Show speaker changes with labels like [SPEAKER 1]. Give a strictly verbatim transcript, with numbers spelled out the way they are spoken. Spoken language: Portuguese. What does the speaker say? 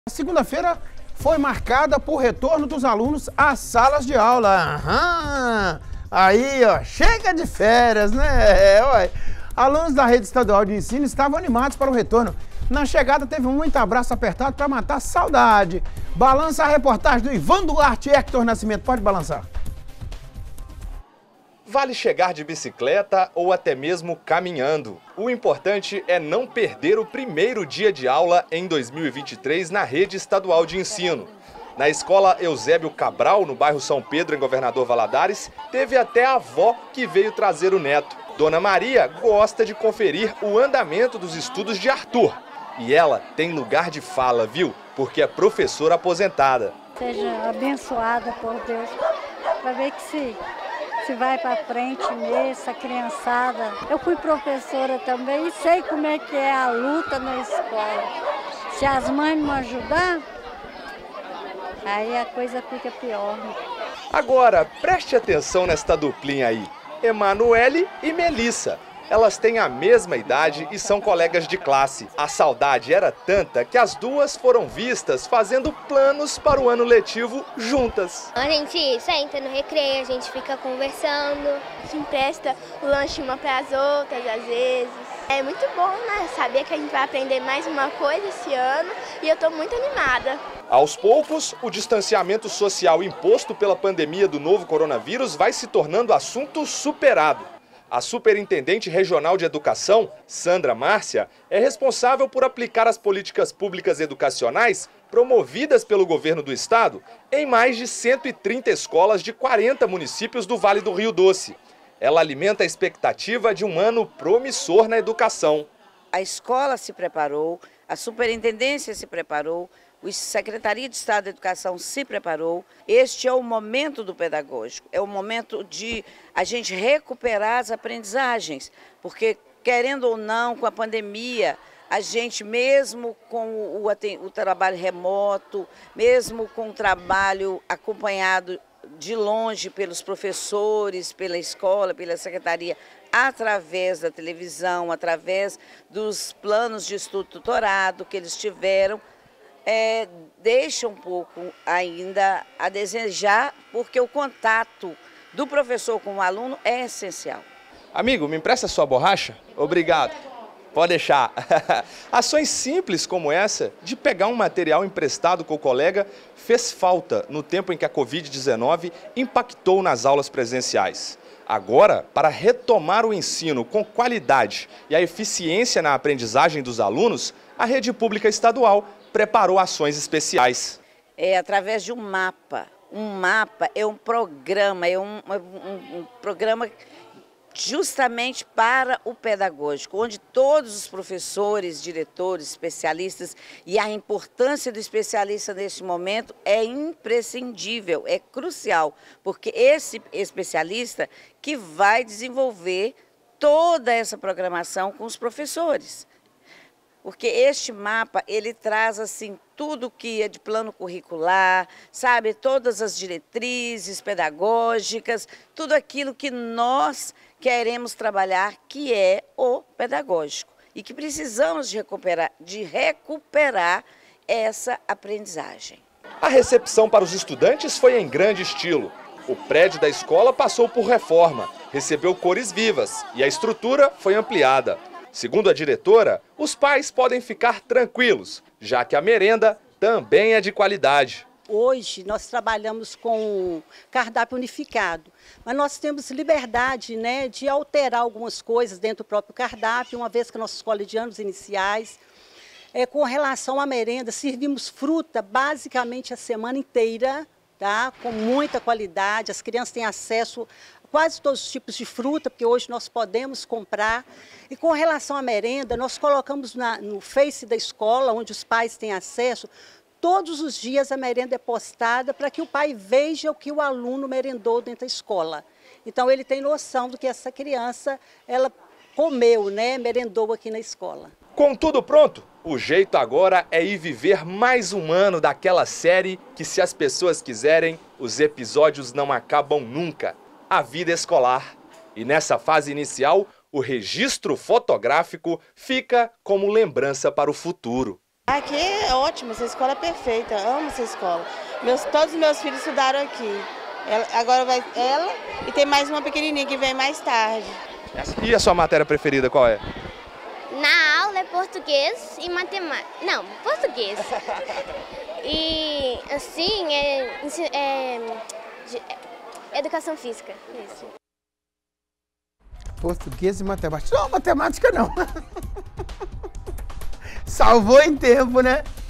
[SPEAKER 1] Segunda-feira foi marcada por retorno dos alunos às salas de aula. Aham. Aí, ó, chega de férias, né? É, ué. Alunos da rede estadual de ensino estavam animados para o retorno. Na chegada teve muito abraço apertado para matar a saudade. Balança a reportagem do Ivan Duarte e Hector Nascimento. Pode balançar.
[SPEAKER 2] Vale chegar de bicicleta ou até mesmo caminhando. O importante é não perder o primeiro dia de aula em dois mil e vinte e três na rede estadual de ensino. Na escola Eusébio Cabral, no bairro São Pedro, em Governador Valadares, teve até a avó que veio trazer o neto. Dona Maria gosta de conferir o andamento dos estudos de Arthur. E ela tem lugar de fala, viu? Porque é professora aposentada.
[SPEAKER 3] Seja abençoada por Deus, para ver que se... se vai para frente mesmo, essa criançada. Eu fui professora também e sei como é que é a luta na escola. Se as mães não ajudar, aí a coisa fica pior.
[SPEAKER 2] Agora, preste atenção nesta duplinha aí, Emanuele e Melissa. Elas têm a mesma idade e são colegas de classe. A saudade era tanta que as duas foram vistas fazendo planos para o ano letivo juntas.
[SPEAKER 4] A gente senta no recreio, a gente fica conversando, a gente empresta o lanche uma para as outras às vezes. É muito bom, né? Saber que a gente vai aprender mais uma coisa esse ano e eu estou muito animada.
[SPEAKER 2] Aos poucos, o distanciamento social imposto pela pandemia do novo coronavírus vai se tornando assunto superado. A Superintendente Regional de Educação, Sandra Márcia, é responsável por aplicar as políticas públicas educacionais promovidas pelo governo do estado em mais de cento e trinta escolas de quarenta municípios do Vale do Rio Doce. Ela alimenta a expectativa de um ano promissor na educação.
[SPEAKER 5] A escola se preparou, a superintendência se preparou, a Secretaria de Estado da Educação se preparou. Este é o momento do pedagógico, é o momento de a gente recuperar as aprendizagens, porque, querendo ou não, com a pandemia, a gente, mesmo com o, o trabalho remoto, mesmo com o trabalho acompanhado de longe pelos professores, pela escola, pela secretaria, através da televisão, através dos planos de estudo tutorado que eles tiveram, É, deixa um pouco ainda a desejar, porque o contato do professor com o aluno é essencial.
[SPEAKER 2] Amigo, me empresta sua borracha? Obrigado. Pode deixar. Ações simples como essa, de pegar um material emprestado com o colega, fez falta no tempo em que a covid dezenove impactou nas aulas presenciais. Agora, para retomar o ensino com qualidade e a eficiência na aprendizagem dos alunos, a rede pública estadual preparou ações especiais.
[SPEAKER 5] É através de um mapa. Um mapa é um programa, é um, um, um programa justamente para o pedagógico, onde todos os professores, diretores, especialistas, e a importância do especialista neste momento é imprescindível, é crucial, porque esse especialista que vai desenvolver toda essa programação com os professores. Porque este mapa, ele traz assim tudo que é de plano curricular, sabe, todas as diretrizes pedagógicas, tudo aquilo que nós queremos trabalhar, que é o pedagógico. E que precisamos de recuperar, de recuperar essa aprendizagem.
[SPEAKER 2] A recepção para os estudantes foi em grande estilo. O prédio da escola passou por reforma, recebeu cores vivas e a estrutura foi ampliada. Segundo a diretora, os pais podem ficar tranquilos, já que a merenda também é de qualidade.
[SPEAKER 6] Hoje nós trabalhamos com cardápio unificado, mas nós temos liberdade, né, de alterar algumas coisas dentro do próprio cardápio, uma vez que a nossa escola é de anos iniciais. É, com relação à merenda, servimos fruta basicamente a semana inteira, tá, com muita qualidade, as crianças têm acesso quase todos os tipos de fruta, porque hoje nós podemos comprar. E com relação à merenda, nós colocamos na, no Face da escola, onde os pais têm acesso, todos os dias a merenda é postada para que o pai veja o que o aluno merendou dentro da escola. Então ele tem noção do que essa criança ela comeu, né, merendou aqui na escola.
[SPEAKER 2] Com tudo pronto, o jeito agora é ir viver mais um ano daquela série que, se as pessoas quiserem, os episódios não acabam nunca. A vida escolar. E nessa fase inicial, o registro fotográfico fica como lembrança para o futuro.
[SPEAKER 7] Aqui é ótimo, essa escola é perfeita, amo essa escola. Meus, todos os meus filhos estudaram aqui. Ela, agora vai ela e tem mais uma pequenininha que vem mais tarde.
[SPEAKER 2] E a sua matéria preferida qual é?
[SPEAKER 4] Na aula é português e matemática. Não, português. E assim, é, é, é educação física. Isso.
[SPEAKER 1] Português e matemática. Não, matemática não. Salvou em tempo, né?